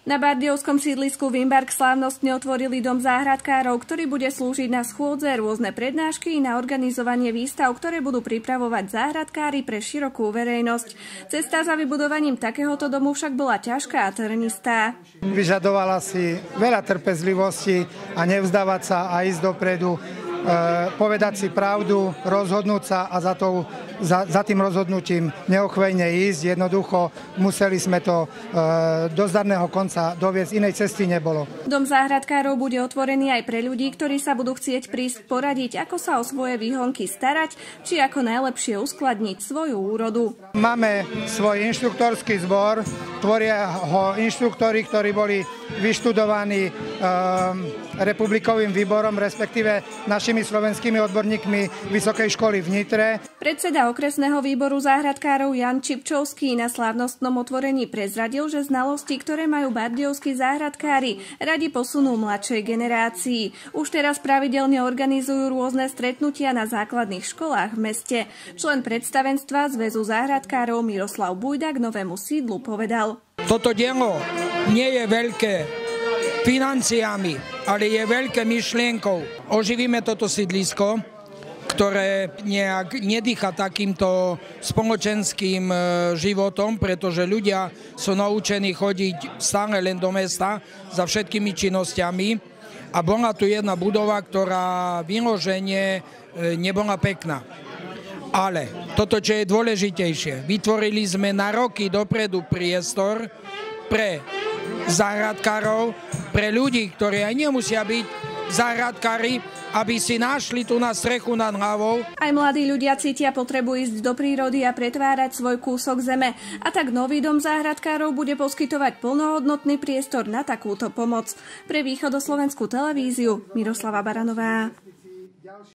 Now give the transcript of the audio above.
Na bardiovskom sídlisku Vimbark slávnostne otvorili dom záhradkárov, ktorý bude slúžiť na schôdze, rôzne prednášky i na organizovanie výstav, ktoré budú pripravovať záhradkári pre širokú verejnosť. Cesta za vybudovaním takéhoto domu však bola ťažká a trnistá. Vyžadovala si veľa trpezlivosti a nevzdávať sa a ísť dopredu, povedať si pravdu, rozhodnúť sa a za tým rozhodnutím neochvejne ísť. Jednoducho museli sme to do zdarného konca doviesť, inej cesty nebolo. Dom záhradkárov bude otvorený aj pre ľudí, ktorí sa budú chcieť prísť poradiť, ako sa o svoje výhonky starať, či ako najlepšie uskladniť svoju úrodu. Máme svoj inštruktorský zbor, tvoria ho inštruktori, ktorí boli vyštudovaní republikovým výborom, respektíve našimi slovenskými odborníkmi Vysokej školy v Nitre. Predseda okresného výboru záhradkárov Jan Čipčovský na slávnostnom otvorení prezradil, že znalosti, ktoré majú bardiovskí záhradkári, radi posunú mladšej generácii. Už teraz pravidelne organizujú rôzne stretnutia na základných školách v meste. Člen predstavenstva Zväzu záhradkárov Miroslav Bujda k novému sídlu povedal: Toto dielo nie je veľké financiami, ale je veľké myšlienkou. Oživíme toto sídlisko, ktoré nejak nedýcha takýmto spoločenským životom, pretože ľudia sú naučení chodiť stále len do mesta za všetkými činnosťami. A bola tu jedna budova, ktorá vyloženie nebola pekná. Ale toto, čo je dôležitejšie, vytvorili sme na roky dopredu priestor pre záhradkárov, pre ľudí, ktorí aj nemusia byť záhradkári, aby si našli tu na strechu nad hlavou. Aj mladí ľudia cítia potrebu ísť do prírody a pretvárať svoj kúsok zeme. A tak nový dom záhradkárov bude poskytovať plnohodnotný priestor na takúto pomoc. Pre východoslovenskú televíziu Miroslava Baranová.